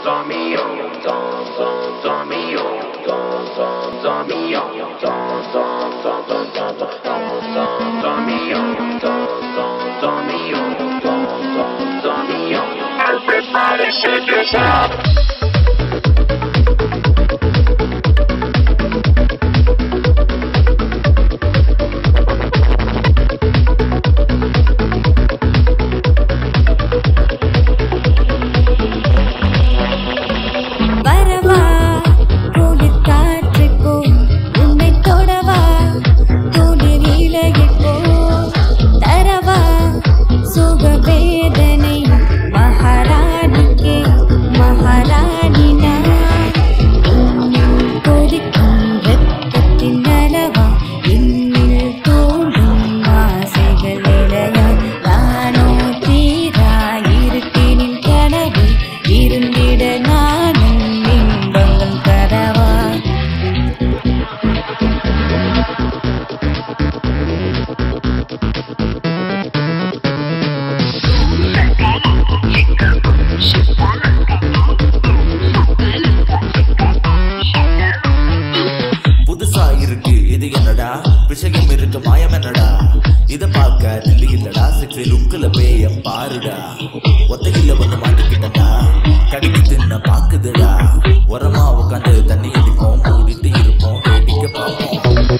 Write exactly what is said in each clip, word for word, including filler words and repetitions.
Everybody shake yourself. விஷயம் இருக்கு மாயம் என்னடா இத பார்க்க தில்லி இல்லடா சிக்ஸி லுக்குல பேயம் பாருடா ஒத்தையில வந்து மாட்டிக்கிட்டா கடிக்கு தின்ன பாக்குதுடா உரமா உட்காந்து தண்ணி அடிப்போம் மூடிட்டு இருப்போம் வேடிக்கை பார்ப்போம்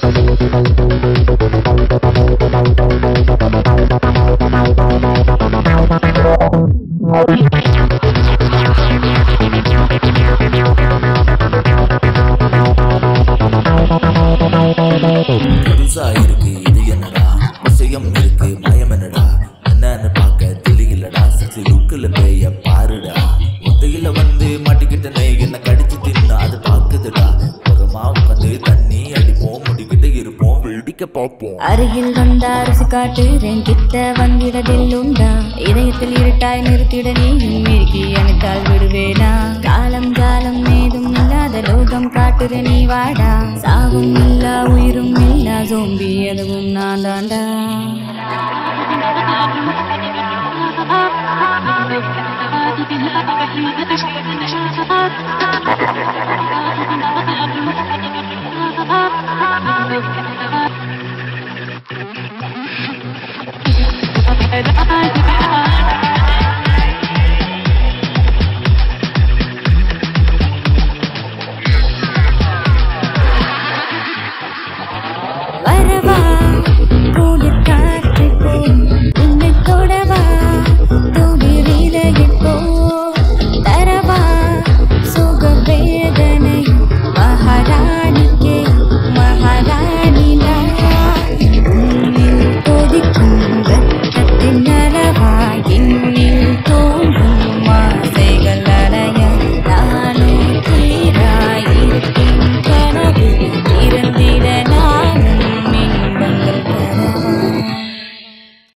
புதுசா இருக்கு இது என்னடா விஷயம் இருக்கு மாயம் என்னடா என்னன்னு பார்க்க தெரியலடா சிக்ஸி லுக்குல பேய பாருடா ஒத்தையில வந்து மாட்டிக்கிட்டனே என்ன கடிச்சு தின்னா அது பாக்குதுடா உரமா உட்காந்து தண்ணி அடிப்போம் முடிக்கிட்டு இருப்போம் வேடிக்கை பார்ப்போம் அருகில் வந்தா ருசி காட்டுறேன் கிட்ட வந்திடதில் உண்டா இதயத்தில் இருட்டாய் நிறுத்திட நீ இறுக்கி அணைத்தால் விடுவேனா காலம் காலம் ஏதும் இல்லாத லோகம் காட்டுற நீ வாடா சாவும் இல்லா உயிரும் இல்லா ஜோம்பி எதுவும் நான் தாண்டா Thank you.